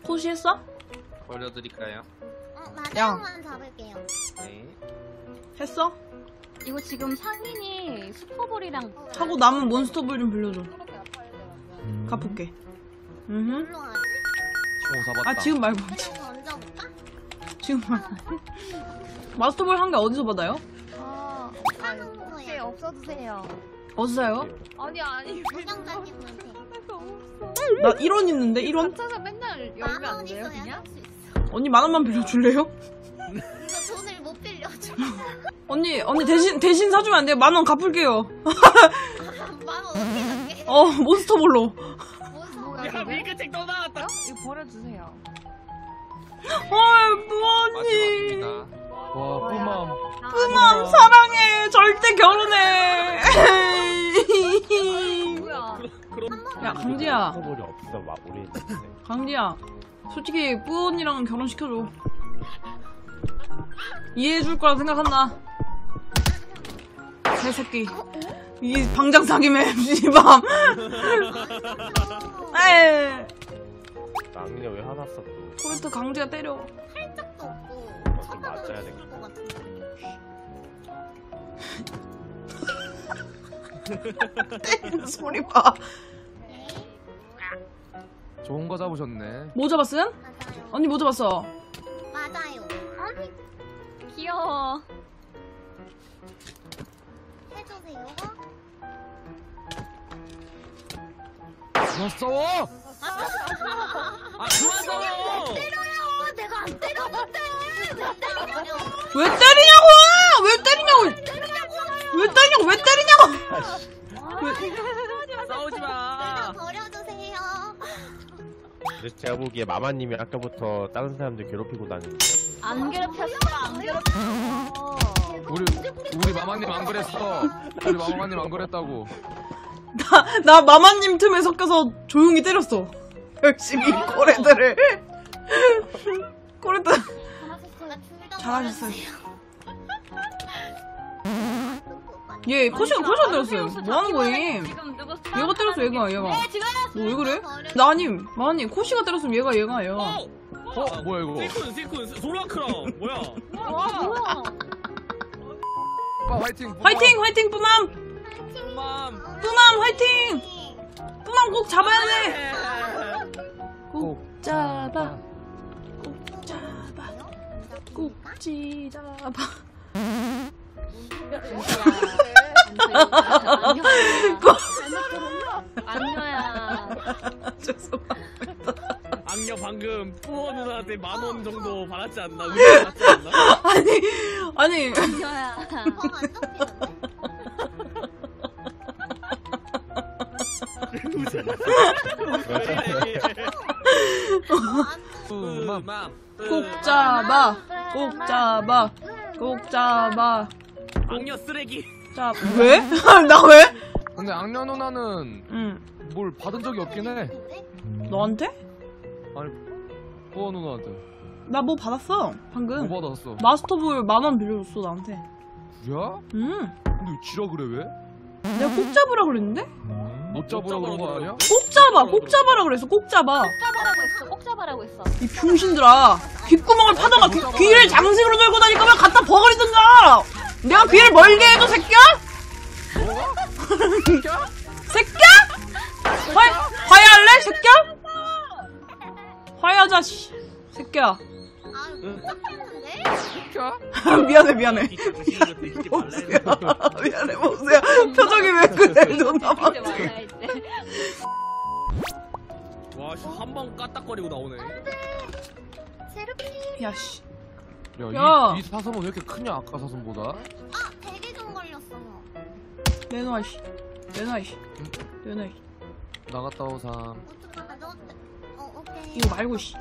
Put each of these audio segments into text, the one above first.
코시 했어? 버려드릴까요? 마지막만 잡을게요. 네. 했어? 이거 지금 상인이 슈퍼볼이랑 하고 남은 몬스터볼 좀 빌려줘. 갚을게. 뭘로 하지? 잡았다. 아 지금 말고. 그리고 얹어볼까? 지금 말고. 마스터볼 한 개 어디서 받아요? 사는 네, 거야. 없어주세요. 어디서 사요? 아니 운영자님한테. 나 1원 있는데 1원? 찾아서 맨날 열면 안 만원 돼요 있어야 그냥? 할 수 있어. 언니 10,000원만 빌려줄래요? 이거 돈을 못 빌려줘. 언니 대신 사주면 안 돼요? 10,000원 갚을게요. 만원 어떻게 갈게? 몬스터볼로. 뭔 야, 밀크책 또 나왔다. 이거 버려주세요. 뭐하니? 맞습니다. 와, 뿜맘. 그만 사랑해. 절대 결혼해. 뭐야? 야 강지야. 커버리 없어, 막 우리. 강지야. 솔직히 뿌 언니랑 결혼시켜줘. 이해해줄 거라 생각한다. 새새끼. 이 방장 사기매 씨밤. 에이. 낭녀 왜 화났어 또? 코레트 강지가 때려. 할적도 없고. 좀 천만 원 맞아야 있을 되겠다. 것 같은데. 소리 봐. 네. 좋은 거 잡으셨네. 뭐 잡았음? 맞아요. 언니 뭐 잡았어? 맞아요. 아니, 귀여워. 해주세요. 그만 싸워! 아, 그만 싸워! 때려요. 내가 안 때렸는데. 왜 때리냐고! 왜 때리냐고! 왜 때리냐고! 싸우지 마! 버려주세요. 그래서 제가 보기에 마마님이 아까부터 다른 사람들 괴롭히고 다니는 안 괴롭혔어. 안 괴롭혔어. 우리 마마님 안 그랬어. 우리 마마님 안 그랬다고. 나 마마님 틈에 섞여서 조용히 때렸어. 열심히 코레트를. 코레트 잘하셨어요. 얘 코시가 때렸어요. 뭐 하는 거임? 지금 누구 얘가 때렸어 얘가. 네 지금. 너 왜 그래? 나님 마마님 코시가 때렸으면 얘가. 뭐야 이거? 시쿤 소라크랑 뭐야? 뭐야? 오빠 화이팅! 화이팅 뿌맘 화이팅. 뿌맘 꼭 잡아야 돼. 꼭 잡아. 꼭지 잡아. 안녀야. 죄송합니다. 악녀 방금 뿌어 누나한테 10,000원 정도 받았지 않나? 은혜 받았지 않나? 아니 안녀야. 꼭 잡아. 악녀 쓰레기. 자, 왜? 나 왜? 근데 악녀 누나는 응. 뭘 받은 적이 없긴 해. 너한테? 아니, 뿌어 누나한테. 나 뭐 받았어 방금. 뭐 받았어? 마스터볼 10,000원 빌려줬어 나한테. 야? 응. 근데 왜 지라 그래 왜? 내가 꼭 잡으라 그랬는데? 못 잡으라 그런 거 아니야? 꼭 잡아라 그랬어. 꼭 잡아. 꼭 잡아라고 했어. 이 병신들아. 귓구멍을 파다가 귀를 장식으로 들고 다닐 거면 갖다 버거리든가. 내가 귀를 멀게 해도 새끼야? 새끼야? 화해할래? 새끼야? 화해하자 씨. 새끼야. 미안해. 미안해 보세요. 표정이 왜 그래? 존나 막. 와, 한번 까딱거리고 나오네. 야 씨. 야, 이 사슴은 왜 이렇게 크냐 아까 사슴보다? 되게 좀 걸렸어요. 내놔 씨. 나갔다 오삼. 오케이. 이거 말고 씨.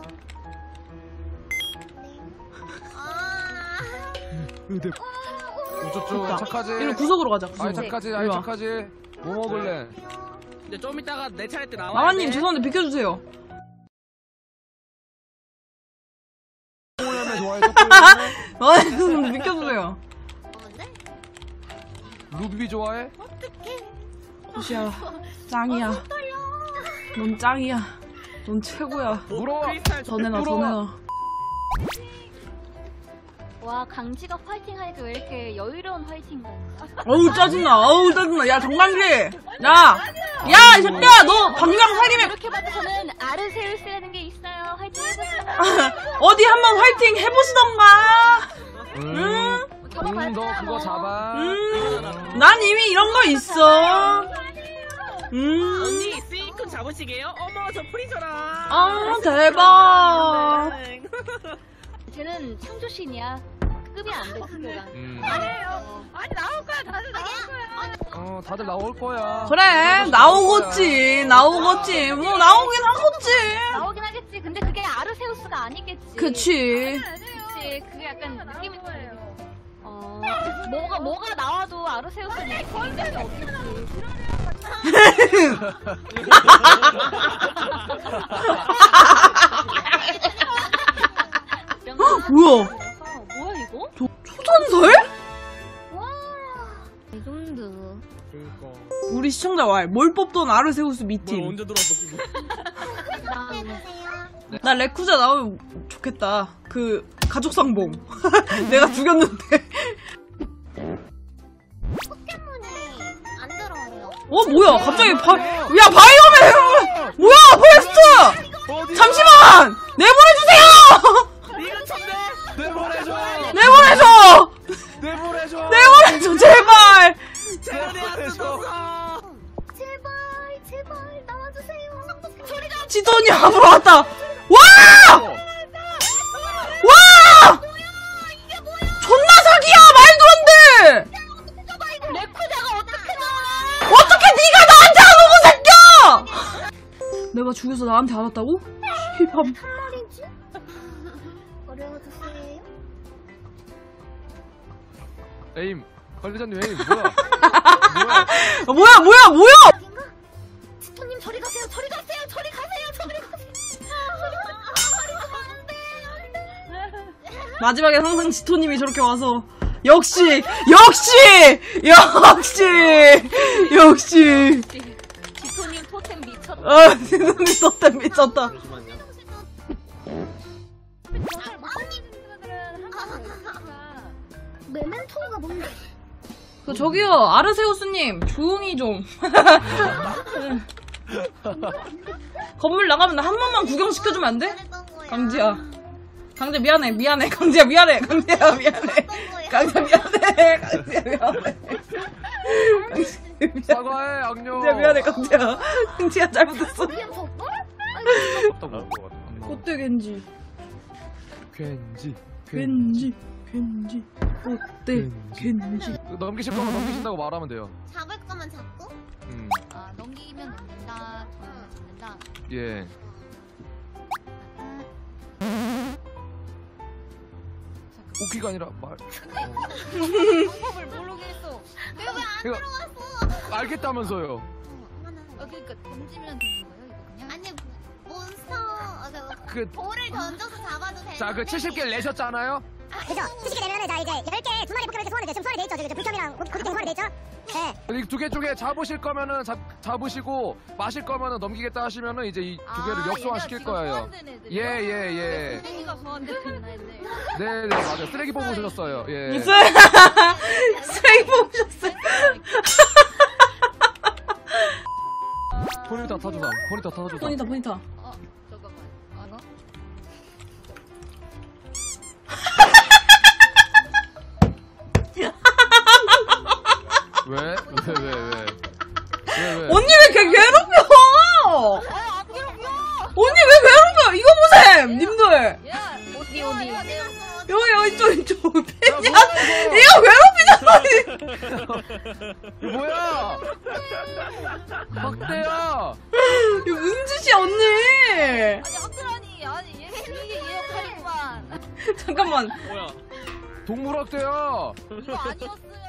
으득. 우쭈쭈 착하지? 이리 구석으로 가자. 아이 구석으로. 착하지? 이리 아이 와. 착하지? 뭐 먹을래? 이제 좀 이따가 내 차례 때 나와. 마마님 죄송한데 비켜주세요. 초콜릿 좋아해? 초콜릿? 마마님 죄송한데 비켜주세요. 루비 좋아해? 코시야 짱이야. 넌 짱이야. 넌 최고야. 물어. 더 내놔, 더 내놔. 와 강지가 파이팅 하니까 왜 이렇게 여유로운 파이팅가? 어우, 짜증나. 어우, 짜증나. 야, 정강지. 야, 이 새끼야, 너 방장 살림에 이렇게 봐도 저는 아르세우스라는 게 있어요. 파이팅 해보세요. 어디 한번 화이팅 해보시던가. 너 그거 잡아. 난 이미 이런 거 있어. 언니 스위크 잡으시게요? 어머 저 프리저라. 아, 대박. 쟤는 창조신이야. 급이 안 돼, 급여가. 아니 나올 거야 다들 나올 거야. 다들 나올 거야. 그래, 나오겠지. 나오겠지. 뭐, 나오긴 하겠지. 나오긴 하겠지. 근데 그게 아르세우스가 아니겠지. 그치. 그치. 그게 약간 느낌이 다르겠지. 뭐가 나와도 아르세우스는 인정이 없겠지. 뭐야? 뭐야 이거? 초전설? 레전드. 그니까 우리 시청자 와. 뭘 뽑던 아르세우스 뭘 미팀. 언제 들어왔어 피부. 해보세요. 나 레쿠자 나오면 좋겠다. 그 가족상봉. 내가 죽였는데. 포켓몬이 안 들어와요. 뭐야? 갑자기 야, 바이오맨! 뭐야, 포레스트! 잠시만! 내보내주세요! 이거 쳤네. 내보내줘. 내보내줘! 내보내줘. 내보내줘, 제발! 내보내줘. 제발 나와주세요. 소리가 지돈이 앞으로 왔다! 와! 와! 존나 사기야! 말도 안 돼! 레쿠자가 어떻게 나와? 어떻게 네가 나한테 안 오고 생겨! 내가 죽여서 나한테 안 왔다고? 힙함. 말이지? 어려워주세요. 에임. 관리자님 에임 뭐야? 뭐야! 어딘가? 지토님 저리 가세요. 저리 가세요. 저리 가세요. 저리 가세요. 마지막에 항상 지토님이 저렇게 와서 역시 지토님 토템 미쳤다. 아, 지토님 토템 미쳤다. 메멘토가 뭔데? 저기요, 아르세우스님 조용히 좀. 건물 나가면 나 한 번만 구경시켜주면 안 돼? 했던 거야. 강지야 미안해. 강지야 미안해. 사과해 악녀. 강지야 미안해. 강지야 잘못했어. 그냥 족벌? 꽃대 겐지 괜지. 꽃대 겐지. 넘기실 거면 넘기신다고 말하면 돼요. 잡을 거면 잡고? 넘기면 넘긴다. 잡는다. 예. 웃기가 아니라 말. 방법을 모르겠어. 내가 왜 안 이거 들어왔어? 알겠다면서요. 그러니까 던지면 되는 거예요, 이거 그냥? 아니 몬스터 그 볼을 던져서 잡아도 되는데 자, 그 70개 내셨잖아요? 그죠? 70개 되면은 자 이제 10개 두 마리 포켓몬 소환이 지금 소환이 돼 있죠. 지금 불점이랑 고기등 소환이 돼 있죠. 네. 이 두 개 쪽에 잡으실 거면은 잡으시고 마실 거면은 넘기겠다 하시면은 이제 이 두 개를 역소환 시킬 거예요. 예. 쓰레기가 소환되는 애들. 네, 맞아요. 쓰레기 뽑으셨어요. 예. 쓰레기 뽑으셨어요. 포니타 타주삼. 포니타. 잠깐만. 알아? 왜? 언니 왜 걔 괴롭혀? 언니 왜 괴롭혀? 이거 보셈, 님들. 야, 어디? 여기 이쪽 팬이야. 이거 괴롭히잖아. 이거 뭐야? 확대야. 이거 무슨 짓이야, 언니? 아니, 학교라니. 아니, 이게 얘 역할이구만. 잠깐만. 뭐야? 동물 학대야. 이거 아니었으면